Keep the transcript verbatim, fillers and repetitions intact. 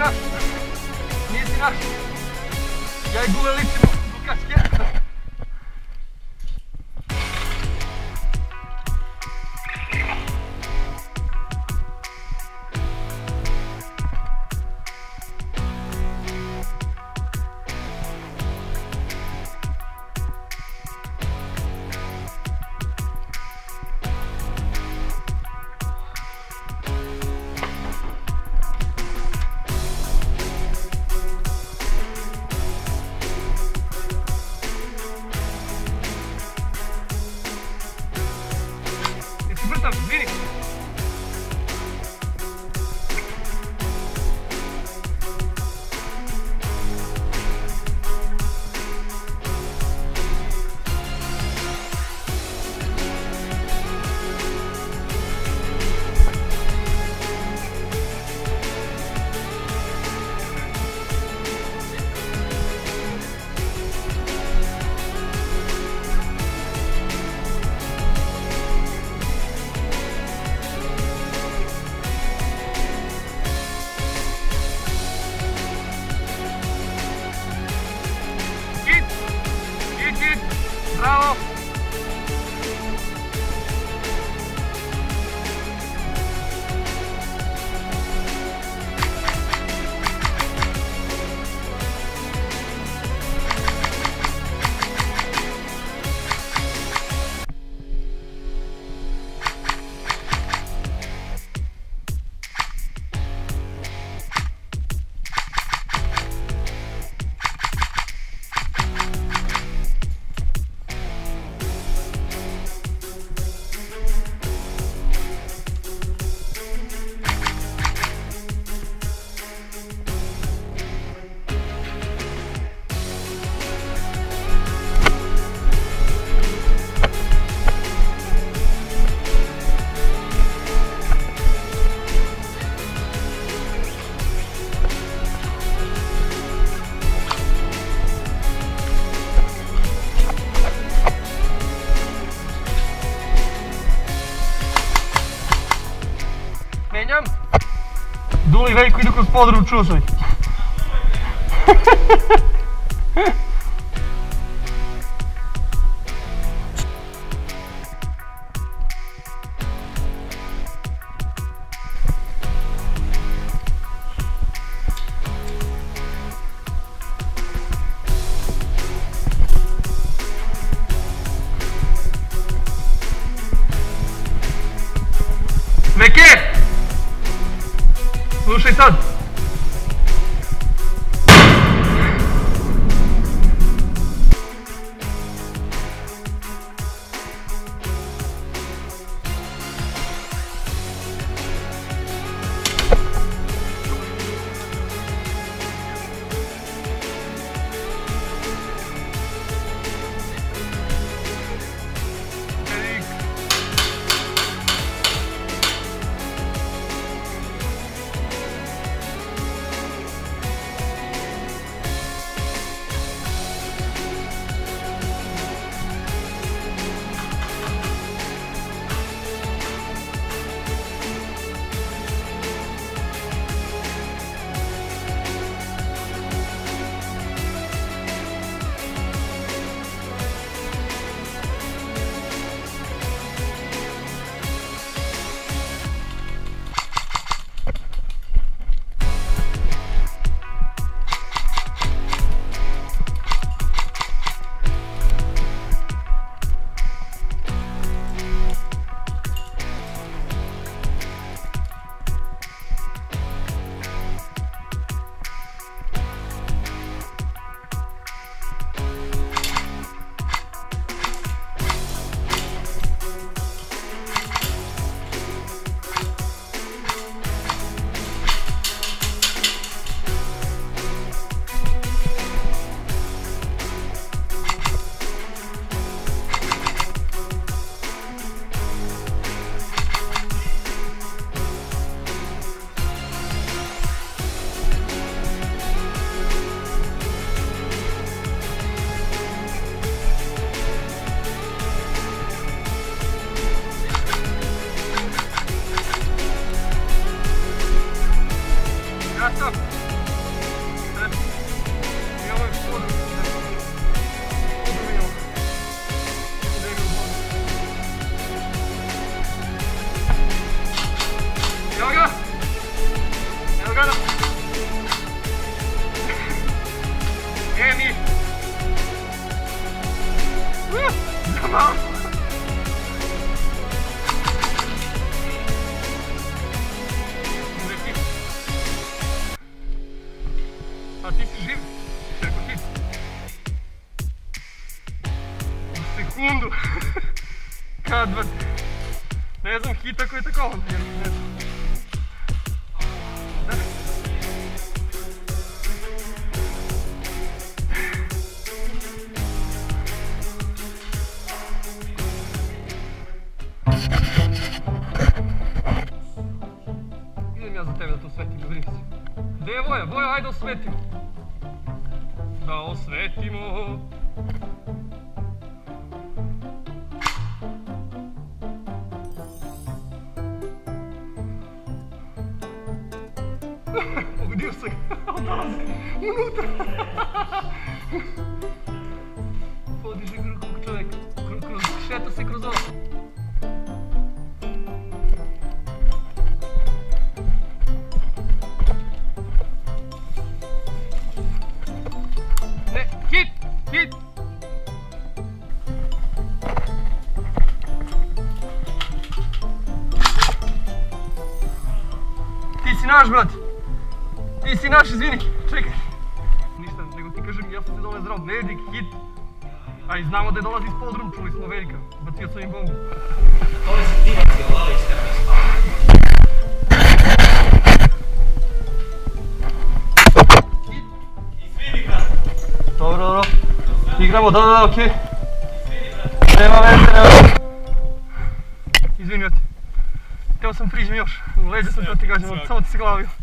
naš. Nije ti naš. Ja i Gule ličimo u kačke. Vini! Bravo! Menjam. Duli i Veljko idu kroz podrum, čuo sam ih. Meke! Slušaj sad! A ti si živ? Preko hit. U sekundu. Kad vrti. Ne znam hita koji je tako on. Ne znam. Idem ja za tebe da to osvetim, ne brini se. Gdje je Voja? Voja, ajde osvetimo. Da osvetimo. Pogodio se ga, odlazi unutra. Podiže kog čovjeka, šeta se kroz ovo. Ne, hit, hit. Ti si naš, brat. Ti si naš, izvini, čekaj. Ništa, nego ti kažem, ja sam se dole zdrav, Vedik, hit. A i znamo da je dolazi iz podrum, čuli smo Vedika, bacio sam im bombu. Dole se divaci, ovali ste mi spavati. Hit. Izvini, brat. Dobro, dobro. Igramo, da, da, da, okej. Izvini, brat. Nema veze, nema veze. Izvini, brate. Teo sam priđem još, u leđe sam to ti kažem, samo ti se glavio.